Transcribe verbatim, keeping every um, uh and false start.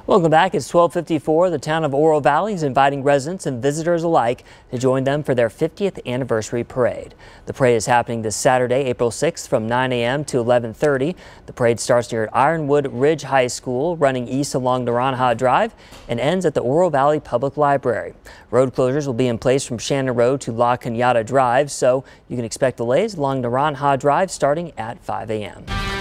Welcome back. It's twelve fifty-four. The town of Oro Valley is inviting residents and visitors alike to join them for their fiftieth anniversary parade. The parade is happening this Saturday, April sixth from nine A M to eleven thirty. The parade starts near Ironwood Ridge High School, running east along Naranja Drive, and ends at the Oro Valley Public Library. Road closures will be in place from Shannon Road to La Cañada Drive, so you can expect delays along Naranja Drive starting at five A M